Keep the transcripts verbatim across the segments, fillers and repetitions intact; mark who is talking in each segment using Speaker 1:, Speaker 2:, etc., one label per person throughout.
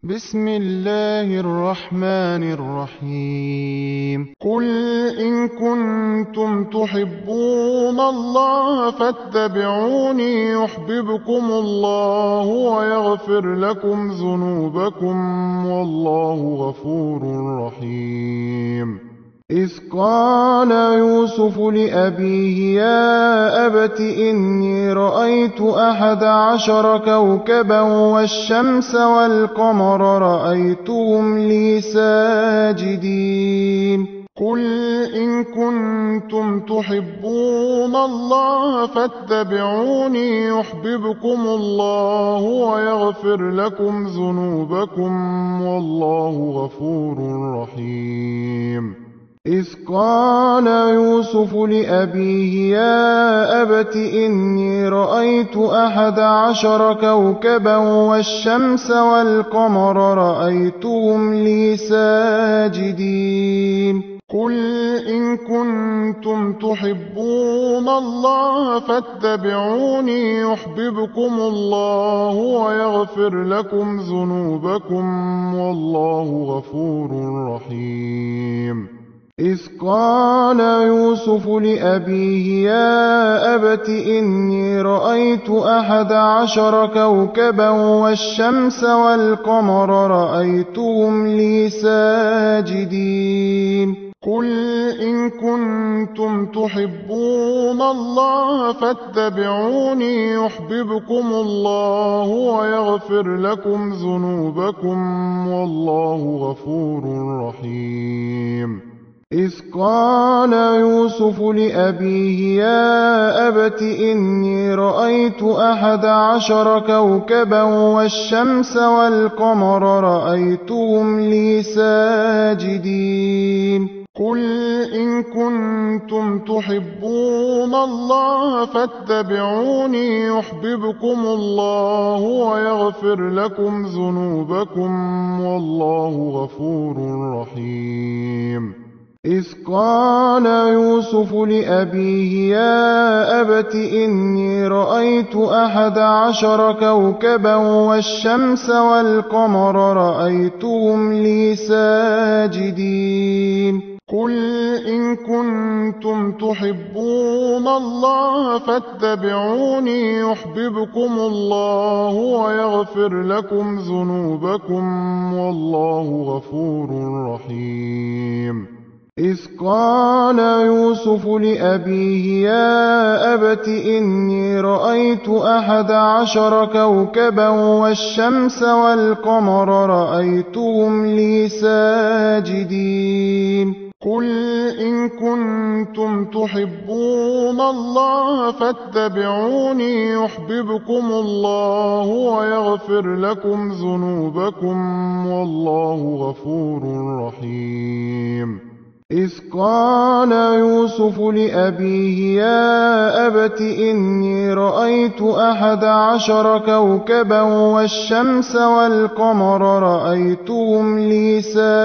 Speaker 1: بسم الله الرحمن الرحيم قل إن كنتم تحبون الله فاتبعوني يحببكم الله ويغفر لكم ذنوبكم والله غفور رحيم إذ قال يوسف لأبيه يا أبت إني رأيت أحد عشر كوكبا والشمس والقمر رأيتهم لي ساجدين قل إن كنتم تحبون الله فاتبعوني يحببكم الله ويغفر لكم ذنوبكم والله غفور رحيم إذ قال يوسف لأبيه يا أبت إني رأيت أحد عشر كوكبا والشمس والقمر رأيتهم لي ساجدين قل إن كنتم تحبون الله فاتبعوني يحببكم الله ويغفر لكم ذنوبكم والله غفور رحيم إذ قال يوسف لأبيه يا أبت إني رأيت أحد عشر كوكبا والشمس والقمر رأيتهم لي ساجدين قل إن كنتم تحبون الله فاتبعوني يحببكم الله ويغفر لكم ذنوبكم والله غفور رحيم إذ قال يوسف لأبيه يا أبت إني رأيت أحد عشر كوكبا والشمس والقمر رأيتهم لي ساجدين قل إن كنتم تحبون الله فاتبعوني يحببكم الله ويغفر لكم ذنوبكم والله غفور رحيم إذ قال يوسف لأبيه يا أبت إني رأيت أحد عشر كوكبا والشمس والقمر رأيتهم لي ساجدين قل إن كنتم تحبون الله فاتبعوني يحببكم الله ويغفر لكم ذنوبكم والله غفور رحيم إذ قال يوسف لأبيه يا أبت إني رأيت أحد عشر كوكبا والشمس والقمر رأيتهم لي ساجدين قل إن كنتم تحبون الله فاتبعوني يحببكم الله ويغفر لكم ذنوبكم والله غفور رحيم إذ قال يوسف لأبيه يا أبت إني رأيت أحد عشر كوكبا والشمس والقمر رأيتهم لي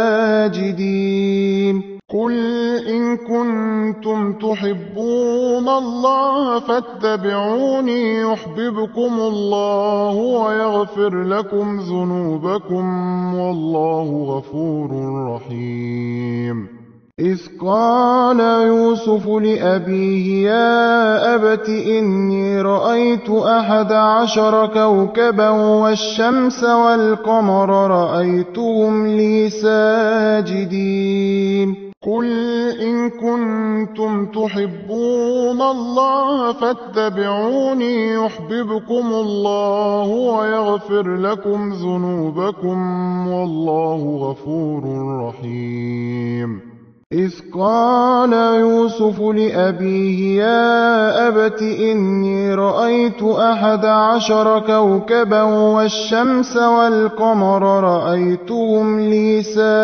Speaker 1: ساجدين قل إن كنتم تحبون الله فاتبعوني يحببكم الله ويغفر لكم ذنوبكم والله غفور رحيم إذ قال يوسف لأبيه يا أبت إني رأيت أحد عشر كوكبا والشمس والقمر رأيتهم لي ساجدين قل إن كنتم تحبون الله فاتبعوني يحببكم الله ويغفر لكم ذنوبكم والله غفور رحيم إذ قال يوسف لأبيه يا أبت إني رأيت أحد عشر كوكبا والشمس والقمر رأيتهم لي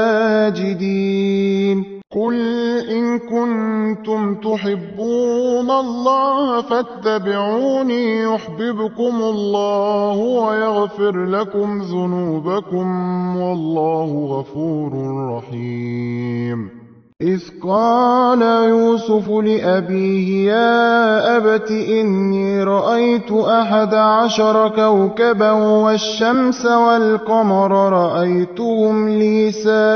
Speaker 1: ساجدين قل إن كنتم تحبون الله فاتبعوني يحببكم الله ويغفر لكم ذنوبكم والله غفور رحيم إذ قال يوسف لأبيه يا أبت إني رأيت أحد عشر كوكبا والشمس والقمر رأيتهم لي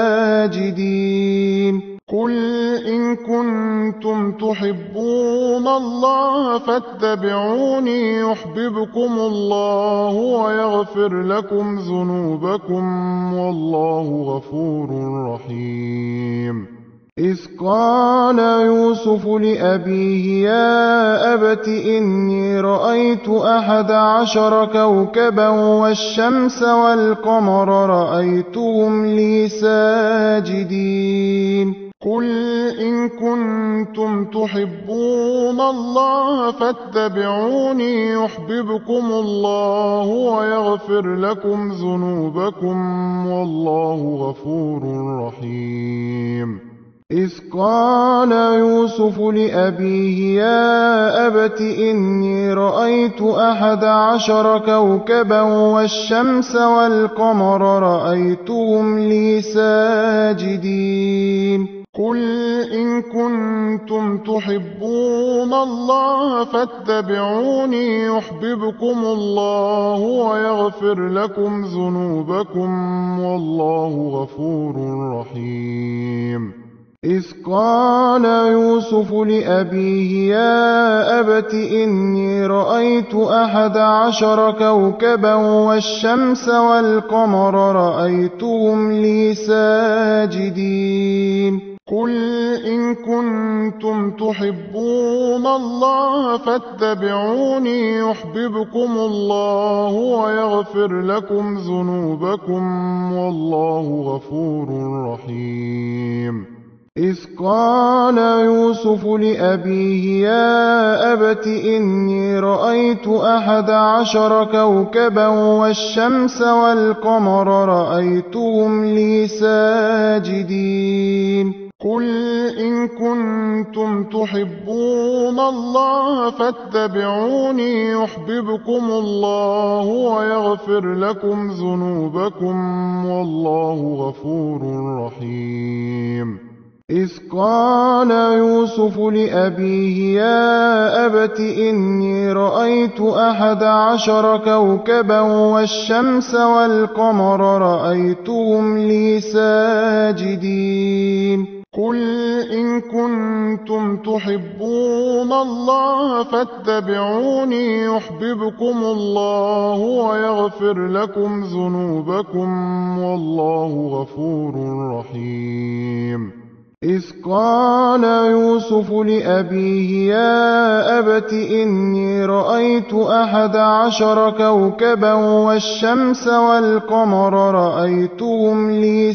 Speaker 1: ساجدين قل إن كنتم تحبون الله فاتبعوني يحببكم الله ويغفر لكم ذنوبكم والله غفور رحيم إذ قال يوسف لأبيه يا أبت إني رأيت أحد عشر كوكبا والشمس والقمر رأيتهم لي ساجدين قل إن كنتم تحبون الله فاتبعوني يحببكم الله ويغفر لكم ذنوبكم والله غفور رحيم إذ قال يوسف لأبيه يا أبت إني رأيت أحد عشر كوكبا والشمس والقمر رأيتهم لي ساجدين قل إن كنتم تحبون الله فاتبعوني يحببكم الله ويغفر لكم ذنوبكم والله غفور رحيم إذ قال يوسف لأبيه يا أبت إني رأيت أحد عشر كوكبا والشمس والقمر رأيتهم لي ساجدين قل إن كنتم تحبون الله فاتبعوني يحببكم الله ويغفر لكم ذنوبكم والله غفور رحيم إذ قال يوسف لأبيه يا أبت إني رأيت أحد عشر كوكبا والشمس والقمر رأيتهم لي ساجدين قل إن كنتم تحبون الله فاتبعوني يحببكم الله ويغفر لكم ذنوبكم والله غفور رحيم إذ قال يوسف لأبيه يا أبت إني رأيت أحد عشر كوكبا والشمس والقمر رأيتهم لي ساجدين قل إن كنتم تحبون الله فاتبعوني يحببكم الله ويغفر لكم ذنوبكم والله غفور رحيم إذ قال يوسف لأبيه يا أبت إني رأيت أحد عشر كوكبا والشمس والقمر رأيتهم لي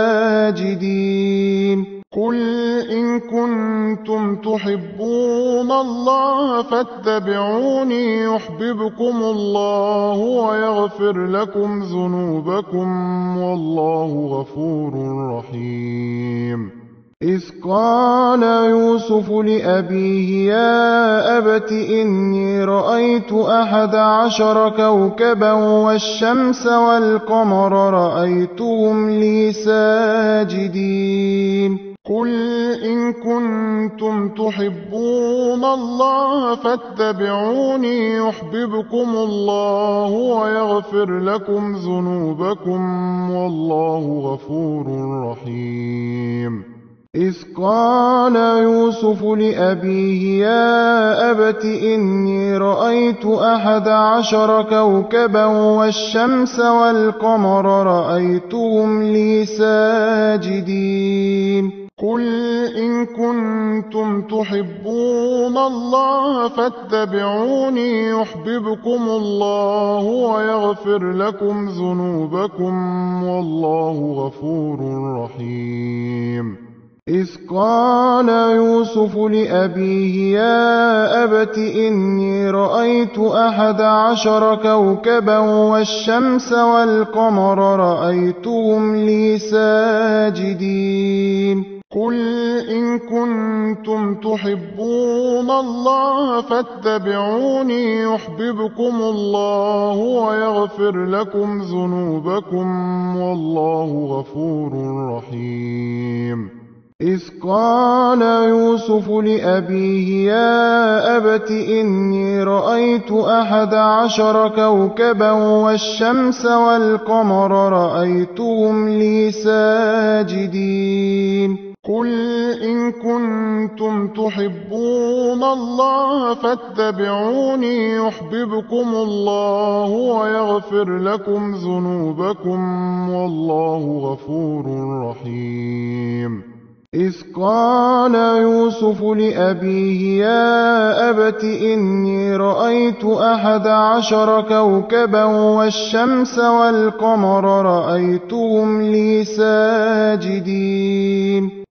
Speaker 1: ساجدين قل إن كنتم تحبون الله فاتبعوني يحببكم الله ويغفر لكم ذنوبكم والله غفور رحيم إذ قال يوسف لأبيه يا أبت إني رأيت أحد عشر كوكبا والشمس والقمر رأيتهم لي ساجدين قل إن كنتم تحبون الله فاتبعوني يحببكم الله ويغفر لكم ذنوبكم والله غفور رحيم إذ قال يوسف لأبيه يا أبت إني رأيت أحد عشر كوكبا والشمس والقمر رأيتهم لي ساجدين قل إن كنتم تحبون الله فاتبعوني يحببكم الله ويغفر لكم ذنوبكم والله غفور رحيم إذ قال يوسف لأبيه يا أبت إني رأيت أحد عشر كوكبا والشمس والقمر رأيتهم لي ساجدين قل إن كنتم تحبون الله فاتبعوني يحببكم الله ويغفر لكم ذنوبكم والله غفور رحيم إذ قال يوسف لأبيه يا أبت إني رأيت أحد عشر كوكبا والشمس والقمر رأيتهم لي ساجدين قل إن كنتم تحبون الله فاتبعوني يحببكم الله ويغفر لكم ذنوبكم والله غفور رحيم إذ قال يوسف لأبيه يا أبت إني رأيت أحد عشر كوكبا والشمس والقمر رأيتهم لي ساجدين